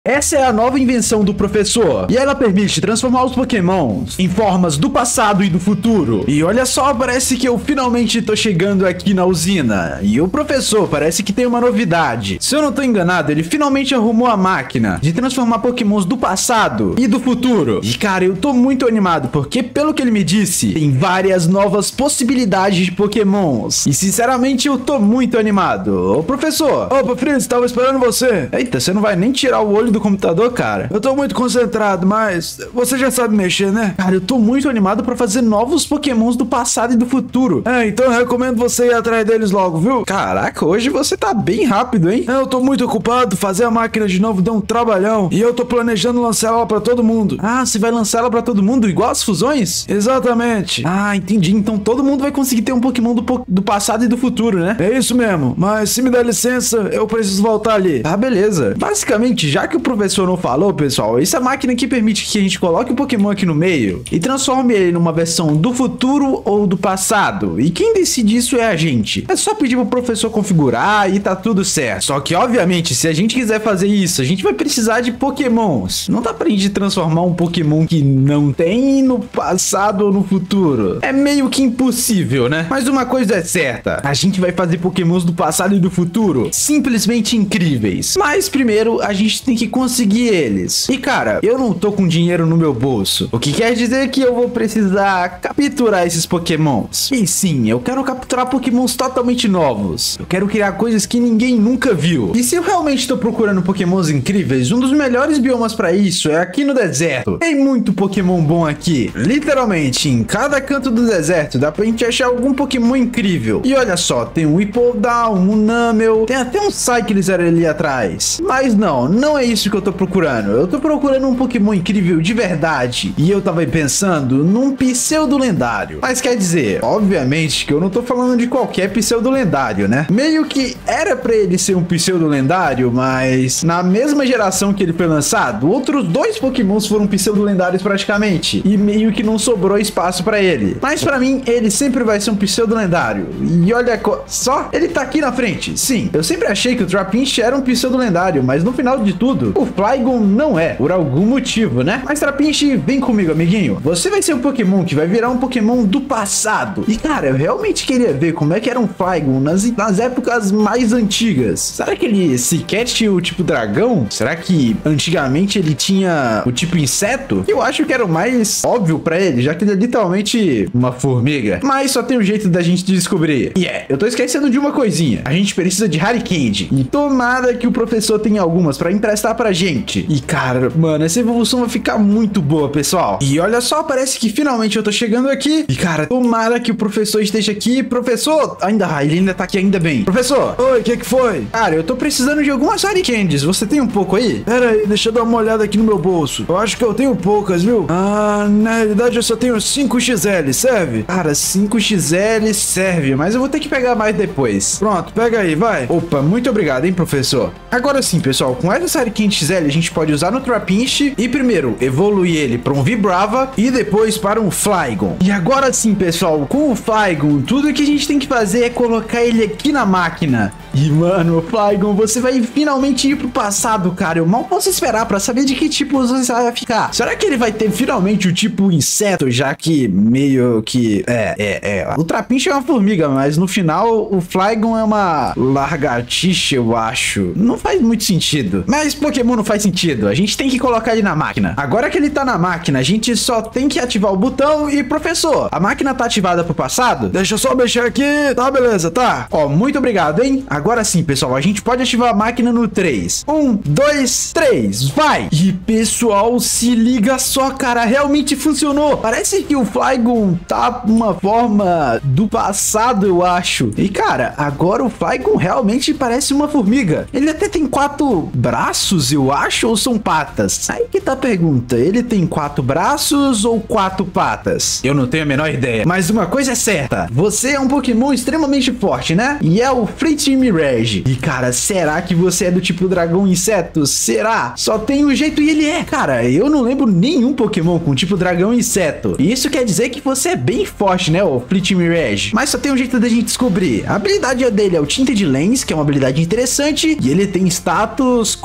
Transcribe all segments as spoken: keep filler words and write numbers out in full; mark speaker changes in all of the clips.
Speaker 1: Essa é a nova invenção do professor, e ela permite transformar os pokémons em formas do passado e do futuro. E olha só, parece que eu finalmente tô chegando aqui na usina, e o professor parece que tem uma novidade. Se eu não tô enganado, ele finalmente arrumou a máquina de transformar pokémons do passado e do futuro. E cara, eu tô muito animado, porque pelo que ele me disse, tem várias novas possibilidades de pokémons. E sinceramente eu tô muito animado. Ô professor, opa Fritz, tava esperando você. Eita, você não vai nem tirar o olho do computador, cara? Eu tô muito concentrado, mas você já sabe mexer, né? Cara, eu tô muito animado pra fazer novos pokémons do passado e do futuro. É, então eu recomendo você ir atrás deles logo, viu? Caraca, hoje você tá bem rápido, hein? É, eu tô muito ocupado, fazer a máquina de novo deu um trabalhão, e eu tô planejando lançar ela pra todo mundo. Ah, você vai lançar ela pra todo mundo, igual as fusões? Exatamente. Ah, entendi. Então todo mundo vai conseguir ter um pokémon do, po do passado e do futuro, né? É isso mesmo, mas se me der licença, eu preciso voltar ali. Ah, beleza. Basicamente, já que o professor não falou, pessoal, essa máquina aqui permite que a gente coloque o Pokémon aqui no meio e transforme ele numa versão do futuro ou do passado. E quem decide isso é a gente. É só pedir pro professor configurar e tá tudo certo. Só que, obviamente, se a gente quiser fazer isso, a gente vai precisar de Pokémons. Não dá pra gente transformar um Pokémon que não tem no passado ou no futuro. É meio que impossível, né? Mas uma coisa é certa, a gente vai fazer Pokémons do passado e do futuro simplesmente incríveis. Mas primeiro, a gente tem que conseguir eles. E cara, eu não tô com dinheiro no meu bolso, o que quer dizer que eu vou precisar capturar esses pokémons. E sim, eu quero capturar pokémons totalmente novos. Eu quero criar coisas que ninguém nunca viu. E se eu realmente tô procurando pokémons incríveis, um dos melhores biomas pra isso é aqui no deserto. Tem muito pokémon bom aqui. Literalmente, em cada canto do deserto dá pra gente achar algum pokémon incrível. E olha só, tem um Hippowdon, um Numel, tem até um Cyclizar ali atrás. Mas não, não é isso que eu tô procurando. Eu tô procurando um Pokémon incrível de verdade. E eu tava pensando num pseudo lendário. Mas quer dizer, obviamente que eu não tô falando de qualquer pseudo lendário, né? Meio que era pra ele ser um pseudo lendário, mas na mesma geração que ele foi lançado, outros dois Pokémons foram pseudo lendários praticamente. E meio que não sobrou espaço pra ele. Mas pra mim, ele sempre vai ser um pseudo lendário. E olha só, ele tá aqui na frente. Sim, eu sempre achei que o Trapinch era um pseudo lendário, mas no final de tudo, o Flygon não é, por algum motivo, né? Mas Trapinch, vem comigo, amiguinho. Você vai ser um Pokémon que vai virar um Pokémon do passado. E cara, eu realmente queria ver como é que era um Flygon nas, nas épocas mais antigas. Será que ele sequer tinha o tipo dragão? Será que antigamente ele tinha o tipo inseto? Eu acho que era o mais óbvio pra ele, já que ele é literalmente uma formiga. Mas só tem um jeito da gente descobrir. E é, eu tô esquecendo de uma coisinha. A gente precisa de Harikand. E tomara que o professor tenha algumas pra emprestar pra gente. E cara, mano, essa evolução vai ficar muito boa, pessoal. E olha só, parece que finalmente eu tô chegando aqui. E cara, tomara que o professor esteja aqui. Professor, ainda, ele ainda tá aqui, ainda bem. Professor, oi, o que que foi? Cara, eu tô precisando de algumas Harikands. Você tem um pouco aí? Pera aí, deixa eu dar uma olhada aqui no meu bolso. Eu acho que eu tenho poucas, viu? Ah, na realidade eu só tenho cinco X L, serve? Cara, cinco X L serve, mas eu vou ter que pegar mais depois. Pronto, pega aí, vai. Opa, muito obrigado, hein, professor. Agora sim, pessoal, com essa Harikand X L a gente pode usar no Trapinch e primeiro evoluir ele para um Vibrava e depois para um Flygon. E agora sim, pessoal, com o Flygon, tudo que a gente tem que fazer é colocar ele aqui na máquina. E mano, Flygon, você vai finalmente ir pro passado, cara. Eu mal posso esperar pra saber de que tipo você vai ficar. Será que ele vai ter finalmente o tipo inseto, já que meio que... É, é, é. O Trapinch é uma formiga, mas no final o Flygon é uma lagartixa, eu acho. Não faz muito sentido. Mas Pokémon não faz sentido. A gente tem que colocar ele na máquina. Agora que ele tá na máquina, a gente só tem que ativar o botão e, professor, a máquina tá ativada pro passado? Deixa eu só mexer aqui. Tá, beleza, tá. Ó, muito obrigado, hein? Agora sim, pessoal, a gente pode ativar a máquina no três. um, dois, três, vai! E, pessoal, se liga só, cara, realmente funcionou. Parece que o Flygon tá uma forma do passado, eu acho. E, cara, agora o Flygon realmente parece uma formiga. Ele até tem quatro braços, eu acho, ou são patas? Aí que tá a pergunta, ele tem quatro braços ou quatro patas? Eu não tenho a menor ideia. Mas uma coisa é certa, você é um Pokémon extremamente forte, né? E é o Fleetime Reg. E cara, será que você é do tipo dragão inseto? Será? Só tem um jeito e ele é. Cara, eu não lembro nenhum Pokémon com tipo dragão inseto. E isso quer dizer que você é bem forte, né, o Fleetime Reg? Mas só tem um jeito da gente descobrir. A habilidade dele é o Tinted Lens, que é uma habilidade interessante. E ele tem status consideravelmente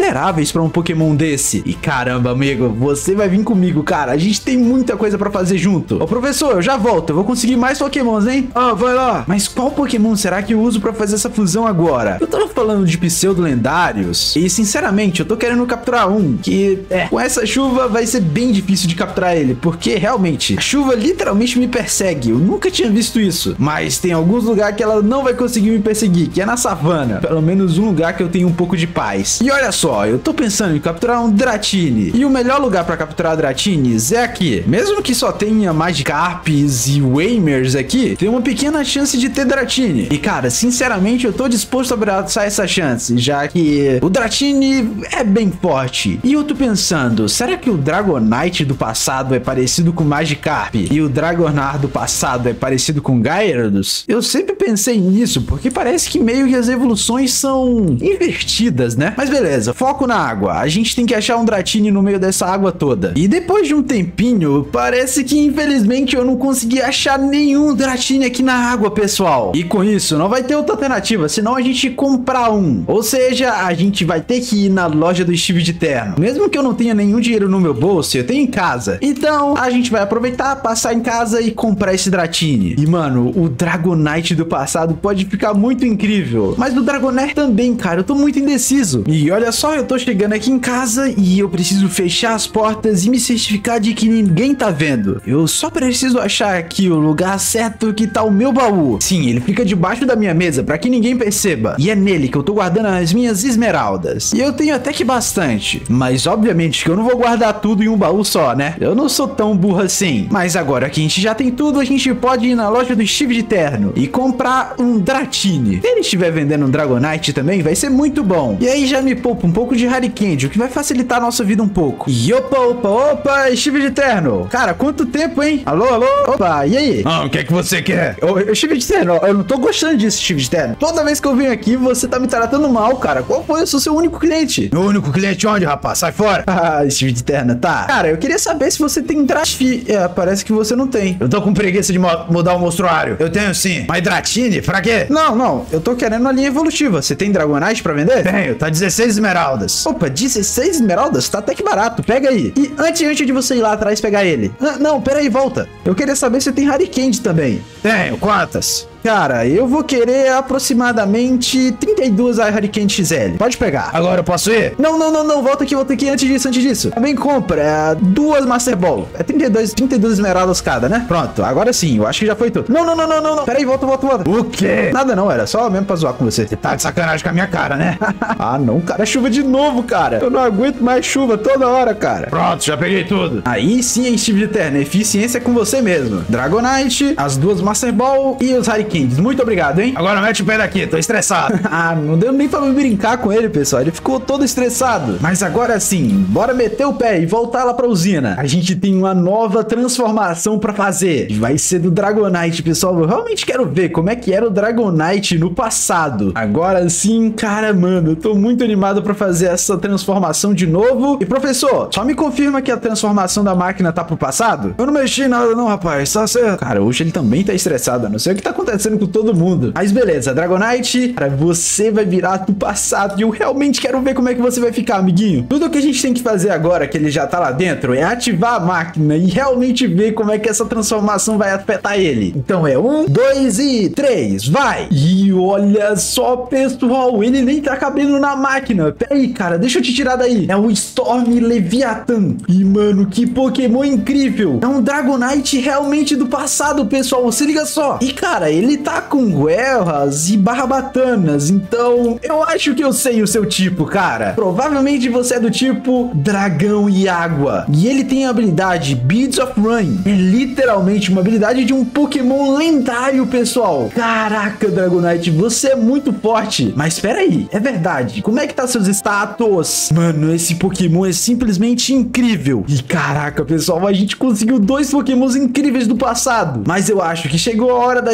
Speaker 1: consideráveis pra um Pokémon desse. E caramba, amigo, você vai vir comigo, cara. A gente tem muita coisa pra fazer junto. Ô, professor, eu já volto. Eu vou conseguir mais Pokémons, hein? Ah, vai lá. Mas qual Pokémon será que eu uso pra fazer essa fusão agora? Eu tava falando de pseudo-lendários e, sinceramente, eu tô querendo capturar um que, é, com essa chuva vai ser bem difícil de capturar ele, porque, realmente, a chuva literalmente me persegue. Eu nunca tinha visto isso. Mas tem alguns lugares que ela não vai conseguir me perseguir, que é na savana. Pelo menos um lugar que eu tenho um pouco de paz. E olha só, eu tô pensando em capturar um Dratini. E o melhor lugar pra capturar Dratinis é aqui. Mesmo que só tenha Magikarps e Waymers aqui, tem uma pequena chance de ter Dratini. E cara, sinceramente, eu tô disposto a abraçar essa chance, já que o Dratini é bem forte. E eu tô pensando, será que o Dragonite do passado é parecido com o Magikarp e o Dragonair do passado é parecido com Gyarados? Eu sempre pensei nisso, porque parece que meio que as evoluções são invertidas, né? Mas beleza, foco na água. A gente tem que achar um Dratini no meio dessa água toda. E depois de um tempinho, parece que infelizmente eu não consegui achar nenhum Dratini aqui na água, pessoal. E com isso, não vai ter outra alternativa, senão a gente comprar um. Ou seja, a gente vai ter que ir na loja do Steve de Terno. Mesmo que eu não tenha nenhum dinheiro no meu bolso, eu tenho em casa. Então, a gente vai aproveitar, passar em casa e comprar esse Dratini. E mano, o Dragonite do passado pode ficar muito incrível. Mas do Dragonair também, cara, eu tô muito indeciso. E olha só, eu tô chegando aqui em casa e eu preciso fechar as portas e me certificar de que ninguém tá vendo. Eu só preciso achar aqui o lugar certo que tá o meu baú. Sim, ele fica debaixo da minha mesa pra que ninguém perceba. E é nele que eu tô guardando as minhas esmeraldas. E eu tenho até que bastante. Mas obviamente que eu não vou guardar tudo em um baú só, né? Eu não sou tão burro assim. Mas agora que a gente já tem tudo, a gente pode ir na loja do Steve de Terno e comprar um Dratini. Se ele estiver vendendo um Dragonite também, vai ser muito bom. E aí já me poupa um pouco de Harikand, o que vai facilitar a nossa vida um pouco. E opa, opa, opa, Steve de Terno. Cara, quanto tempo, hein? Alô, alô? Opa, e aí? Ah, o que é que você quer? Ô, Steve de Terno, eu não tô gostando disso, Steve de Terno. Toda vez que eu venho aqui, você tá me tratando mal, cara. Qual foi? Eu sou seu único cliente. Meu único cliente onde, rapaz? Sai fora. Ah, Steve de Terno, tá. Cara, eu queria saber se você tem Dratini. É, parece que você não tem. Eu tô com preguiça de mudar o mostruário. Eu tenho sim. Mas Dratini? Pra quê? Não, não. Eu tô querendo uma linha evolutiva. Você tem Dragonite pra vender? Tenho. Tá dezesseis esmeraldas. Opa, dezesseis esmeraldas? Tá até que barato. Pega aí. E antes, antes de você ir lá atrás pegar ele. Ah, não, pera aí, volta. Eu queria saber se tem Harikand também. Tenho. Quantas? Cara, eu vou querer aproximadamente trinta e duas Harikand X L. Pode pegar. Agora eu posso ir? Não, não, não, não. Volta aqui, volta aqui. Antes disso, antes disso. Também compra é, duas Master Ball. É trinta e dois, trinta e duas esmeraldas cada, né? Pronto. Agora sim. Eu acho que já foi tudo. Não, não, não, não, não, não. Pera aí, volta, volta, volta. O quê? Nada não. Era só mesmo pra zoar com você. Você tá de sacanagem com a minha cara, né? Ah, não, cara. Chuva de novo, cara. Eu não aguento mais chuva toda hora, cara. Pronto, já peguei tudo. Aí sim, hein, Steve de Terno. Eficiência é com você mesmo. Dragonite, as duas Master Ball e os Harikands. Muito obrigado, hein? Agora mete o pé daqui, tô estressado. Ah, não deu nem pra me brincar com ele, pessoal. Ele ficou todo estressado. Mas agora sim, bora meter o pé e voltar lá pra usina. A gente tem uma nova transformação pra fazer. Vai ser do Dragonite, pessoal. Eu realmente quero ver como é que era o Dragonite no passado. Agora sim, cara, mano, eu tô muito animado pra fazer essa transformação de novo. E, professor, só me confirma que a transformação da máquina tá pro passado? Eu não mexi em nada não, rapaz. Tá certo. Cara, hoje ele também tá estressado. Eu não sei o que tá acontecendo com todo mundo. Mas beleza, Dragonite, cara, você vai virar do passado e eu realmente quero ver como é que você vai ficar, amiguinho. Tudo o que a gente tem que fazer agora, que ele já tá lá dentro, é ativar a máquina e realmente ver como é que essa transformação vai afetar ele. Então é um, dois e três, vai! E olha só, pessoal, ele nem tá cabendo na máquina. Pera aí, cara, deixa eu te tirar daí. É o Storm Leviathan. E, mano, que Pokémon incrível. É um Dragonite realmente do passado, pessoal. Se liga só. E, cara, ele tá com guerras e barbatanas, então eu acho que eu sei o seu tipo, cara. Provavelmente você é do tipo dragão e água. E ele tem a habilidade Beads of Rain. É literalmente uma habilidade de um Pokémon lendário, pessoal. Caraca, Dragonite, você é muito forte. Mas espera aí, é verdade. Como é que tá seus status? Mano, esse Pokémon é simplesmente incrível. E caraca, pessoal, a gente conseguiu dois Pokémons incríveis do passado. Mas eu acho que chegou a hora da gente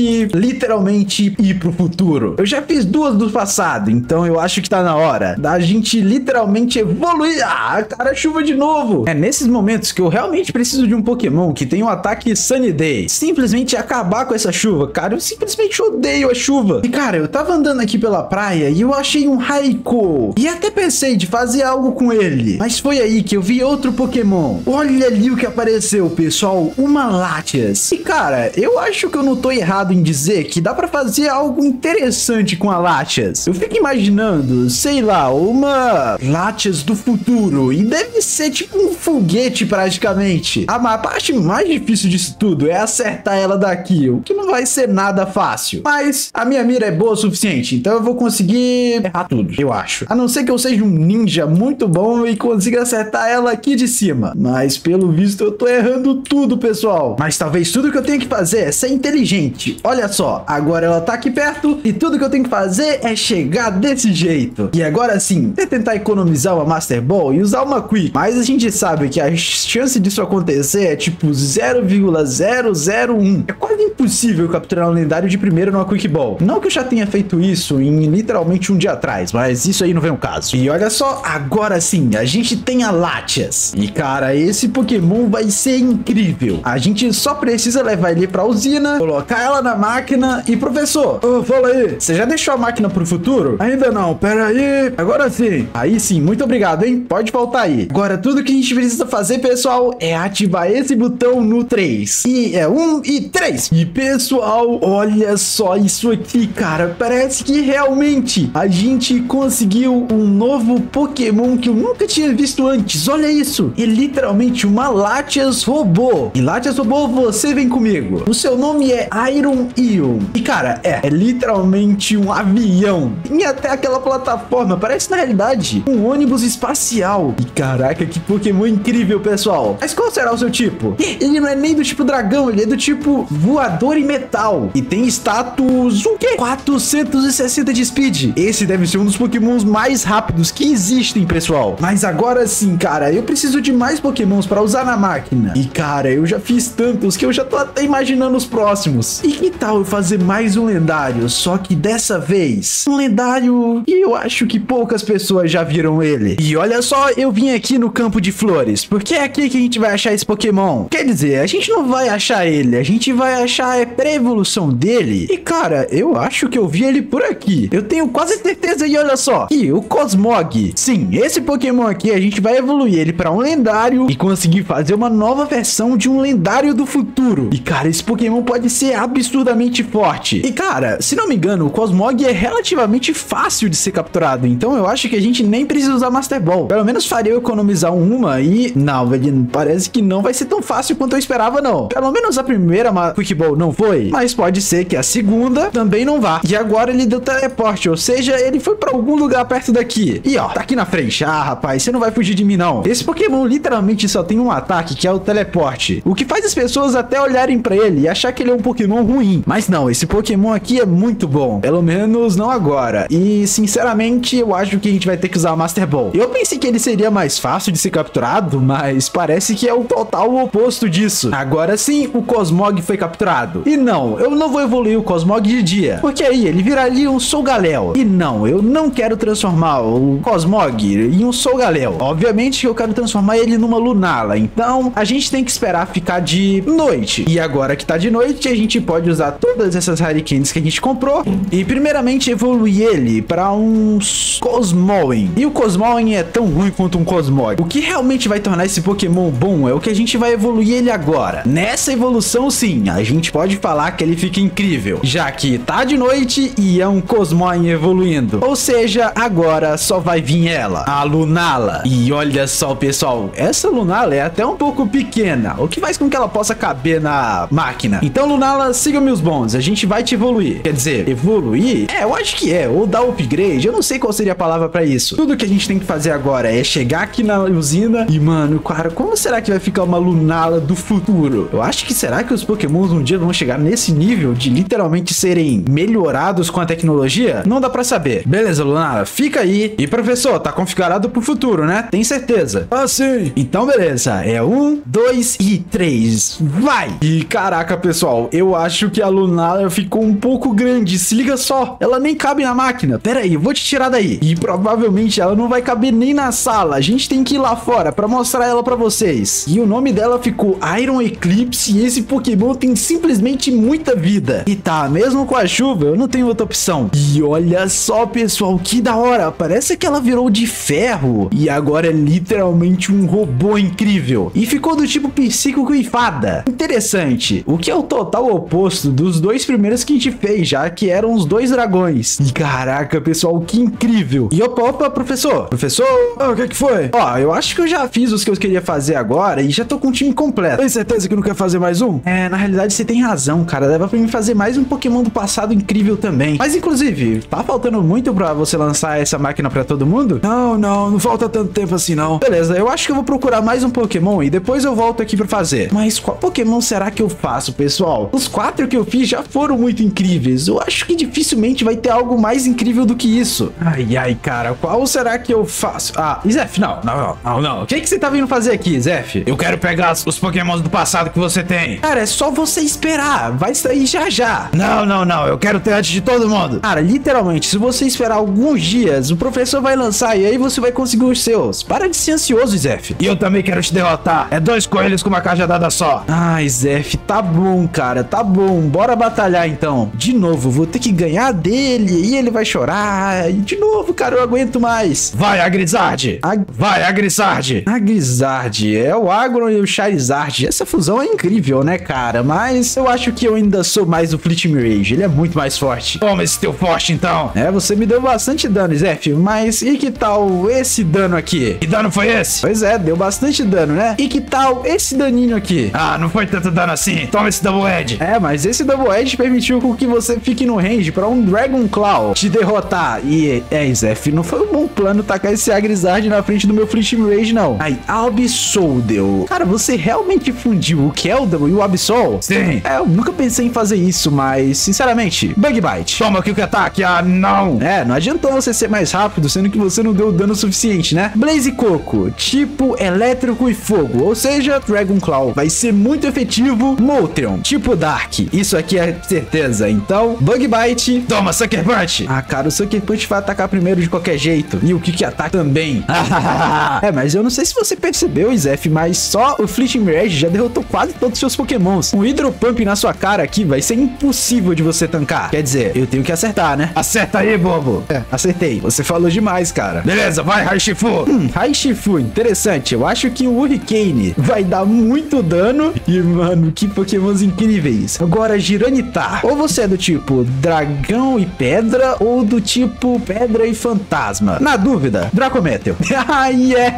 Speaker 1: gente literalmente ir pro futuro. Eu já fiz duas do passado, então eu acho que tá na hora da gente literalmente evoluir. Ah, cara, chuva de novo. É nesses momentos que eu realmente preciso de um Pokémon que tem um ataque Sunny Day. Simplesmente acabar com essa chuva, cara. Eu simplesmente odeio a chuva. E, cara, eu tava andando aqui pela praia e eu achei um Raikou. E até pensei de fazer algo com ele. Mas foi aí que eu vi outro Pokémon. Olha ali o que apareceu, pessoal. Uma Latias. E, cara, eu acho que eu não tô errado em dizer que dá pra fazer algo interessante com a Latias. Eu fico imaginando, sei lá, uma Latias do futuro. E deve ser tipo um foguete praticamente. A parte mais difícil disso tudo é acertar ela daqui, o que não vai ser nada fácil. Mas a minha mira é boa o suficiente, então eu vou conseguir errar tudo, eu acho. A não ser que eu seja um ninja muito bom e consiga acertar ela aqui de cima. Mas pelo visto eu tô errando tudo, pessoal. Mas talvez tudo que eu tenho que fazer é ser inteligente. Olha só, agora ela tá aqui perto e tudo que eu tenho que fazer é chegar desse jeito. E agora sim, é tentar economizar uma Master Ball e usar uma Quick. Mas a gente sabe que a chance disso acontecer é tipo zero vírgula zero zero um. É quase impossível capturar um lendário de primeira numa Quick Ball. Não que eu já tenha feito isso em literalmente um dia atrás, mas isso aí não vem ao caso. E olha só, agora sim, a gente tem a Latias. E cara, esse Pokémon vai ser incrível. A gente só precisa levar ele pra usina, colocar ela na máquina e professor, oh, fala aí, você já deixou a máquina pro futuro? Ainda não, pera aí, agora sim. Aí sim, muito obrigado, hein? Pode voltar aí. Agora tudo que a gente precisa fazer, pessoal, é ativar esse botão no três. E é um e três. E pessoal, olha só isso aqui, cara. Parece que realmente a gente conseguiu um novo Pokémon que eu nunca tinha visto antes. Olha isso. É literalmente uma Latias robô. E Latias robô, você vem comigo. O seu nome é Iron Ion. E cara, é, é literalmente um avião. Tem até aquela plataforma. Parece na realidade um ônibus espacial. E caraca, que Pokémon incrível, pessoal. Mas qual será o seu tipo? Ele não é nem do tipo dragão, ele é do tipo voador e metal. E tem status, o quê? quatrocentos e sessenta de speed. Esse deve ser um dos Pokémons mais rápidos que existem, pessoal. Mas agora sim, cara, eu preciso de mais Pokémons para usar na máquina. E cara, eu já fiz tantos que eu já tô até imaginando os próximos. E que tal eu fazer mais um lendário? Só que dessa vez, um lendário e eu acho que poucas pessoas já viram ele. E olha só, eu vim aqui no campo de flores, porque é aqui que a gente vai achar esse Pokémon. Quer dizer, a gente não vai achar ele, a gente vai achar a pré-evolução dele. E cara, eu acho que eu vi ele por aqui. Eu tenho quase certeza. E olha só, e o Cosmog. Sim, esse Pokémon aqui a gente vai evoluir ele para um lendário e conseguir fazer uma nova versão de um lendário do futuro. E cara, esse Pokémon pode ser absurdamente forte. E cara, se não me engano, o Cosmog é relativamente fácil de ser capturado, então eu acho que a gente nem precisa usar Master Ball. Pelo menos faria eu economizar uma e... Não, ele parece que não vai ser tão fácil quanto eu esperava, não. Pelo menos a primeira Quick Ball não foi, mas pode ser que a segunda também não vá. E agora ele deu teleporte, ou seja, ele foi pra algum lugar perto daqui. E ó, tá aqui na frente. Ah, rapaz, você não vai fugir de mim, não. Esse Pokémon literalmente só tem um ataque, que é o teleporte. O que faz as pessoas até olharem pra ele e achar que ele é um Pokémon ruim. Mas não, esse Pokémon aqui é muito bom. Pelo menos não agora. E, sinceramente, eu acho que a gente vai ter que usar a Master Ball. Eu pensei que ele seria mais fácil de ser capturado, mas parece que é o total oposto disso. Agora sim, o Cosmog foi capturado. E não, eu não vou evoluir o Cosmog de dia, porque aí ele viraria um Solgaleo. E não, eu não quero transformar o Cosmog em um Solgaleo. Obviamente que eu quero transformar ele numa Lunala. Então, a gente tem que esperar ficar de noite. E agora que tá de noite, a gente pode usar todas essas Hurricanes que a gente comprou e primeiramente evoluir ele para um Cosmoem. E o Cosmoem é tão ruim quanto um Cosmog. O que realmente vai tornar esse Pokémon bom é o que a gente vai evoluir ele agora. Nessa evolução, sim, a gente pode falar que ele fica incrível, já que tá de noite e é um Cosmoem evoluindo. Ou seja, agora só vai vir ela, a Lunala. E olha só, pessoal, essa Lunala é até um pouco pequena, o que faz com que ela possa caber na máquina. Então, Lunala, siga-me os bons, a gente vai te evoluir. Quer dizer, evoluir? É, eu acho que é, ou dar upgrade, eu não sei qual seria a palavra pra isso. Tudo que a gente tem que fazer agora é chegar aqui na usina e, mano, cara, como será que vai ficar uma Lunala do futuro? Eu acho que será que os Pokémons um dia vão chegar nesse nível de literalmente serem melhorados com a tecnologia? Não dá pra saber. Beleza, Lunala, fica aí. E professor, tá configurado pro futuro, né? Tem certeza? Ah, sim. Então, beleza. É um, dois e três. Vai! E caraca, pessoal, eu acho que a Lunala ficou um pouco grande. Se liga só, ela nem cabe na máquina. Pera aí, eu vou te tirar daí. E provavelmente ela não vai caber nem na sala. A gente tem que ir lá fora pra mostrar ela pra vocês. E o nome dela ficou Iron Eclipse e esse Pokémon tem simplesmente muita vida. E tá, mesmo com a chuva, eu não tenho outra opção. E olha só, pessoal, que da hora. Parece que ela virou de ferro e agora é literalmente um robô incrível. E ficou do tipo psíquico e fada. Interessante. O que é o total oposto dos dois primeiros que a gente fez, já que eram os dois dragões. E caraca, pessoal, que incrível. E opa, opa, professor. Professor, oh, o que que foi? Ó, eu acho que eu já fiz os que eu queria fazer agora e já tô com o time completo. Tem certeza que não quer fazer mais um? É, na realidade você tem razão, cara. Dava pra mim fazer mais um Pokémon do passado incrível também. Mas inclusive, tá faltando muito pra você lançar essa máquina pra todo mundo? Não, não, não falta tanto tempo assim não. Beleza, eu acho que eu vou procurar mais um Pokémon e depois eu volto aqui pra fazer. Mas qual Pokémon será que eu faço, pessoal? Os quatro que eu fiz já foram muito incríveis. Eu acho que dificilmente vai ter algo mais incrível do que isso. Ai, ai, cara, qual será que eu faço? Ah, Zef, não, não, não, não, não. O que que você tá vindo fazer aqui, Zef? Eu quero pegar os Pokémons do passado que você tem. Cara, é só você esperar. Vai sair já já. Não, não, não. Eu quero ter antes de todo mundo. Cara, literalmente, se você esperar alguns dias, o professor vai lançar e aí você vai conseguir os seus. Para de ser ansioso, Zef. E eu também quero te derrotar. É dois coelhos com uma cajadada só. Ai, Zef, tá bom, cara, tá bom. Bora batalhar então. De novo, vou ter que ganhar dele e ele vai chorar. E de novo, cara, eu aguento mais. Vai, Agrizard. Ag... Vai, Agrizard. Agrizard. É o Agron e o Charizard. Essa fusão é incrível, né, cara? Mas eu acho que eu ainda sou mais o Fleetwing Rage. Ele é muito mais forte. Toma esse teu forte, então. É, você me deu bastante dano, Zef. Mas e que tal esse dano aqui? Que dano foi esse? Pois é, deu bastante dano, né? E que tal esse daninho aqui? Ah, não foi tanto dano assim. Toma esse Double Edge. É, mas esse Double Edge permitiu com que você fique no range pra um Dragon Claw te derrotar. E, é, Zef, não foi um bom plano tacar esse Agrizard na frente do meu Fleetwing Rage, não. Aí, Absoldel. Cara, você realmente fundiu o Keldon e o Absol? Sim. É, eu nunca pensei em fazer isso, mas, sinceramente, Bug Bite. Toma aqui o ataque. Ah, não. É, não adiantou você ser mais rápido, sendo que você não deu dano suficiente, né? Blaze Coco, tipo elétrico e fogo, ou seja, Dragon Claw. Vai ser muito efetivo. Moltres, tipo Dark. Isso aqui é certeza. Então, Bug Bite. Toma, Sucker Punch. Ah, cara, o Sucker Punch vai atacar primeiro de qualquer jeito. E o Kick Attack também. É, mas eu não sei se você percebeu, Zef, mas só o Fleetwing Rage já derrotou quase todos os seus Pokémons. Um Hydro Pump na sua cara aqui vai ser impossível de você tancar. Quer dizer, eu tenho que acertar, né? Acerta aí, bobo. É, acertei. Você falou demais, cara. Beleza, vai, Raichifu. Hum, Raichifu, interessante. Eu acho que o Hurricane vai dar muito dano. E, mano, que Pokémons incríveis. Agora, Giranitar. Ou você é do tipo dragão e pedra, ou do tipo pedra e fantasma. Na dúvida, Dracometal. Ai, é.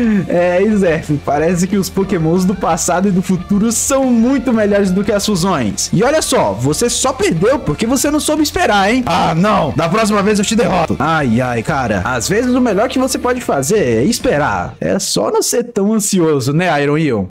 Speaker 1: É, Zef, parece que os Pokémons do passado e do futuro são muito melhores do que as fusões. E olha só, você só perdeu porque você não soube esperar, hein? Ah, não. Da próxima vez eu te derroto. Ai, ai, cara. Às vezes o melhor que você pode fazer é esperar. É só não ser tão ansioso, né, Iron Ion?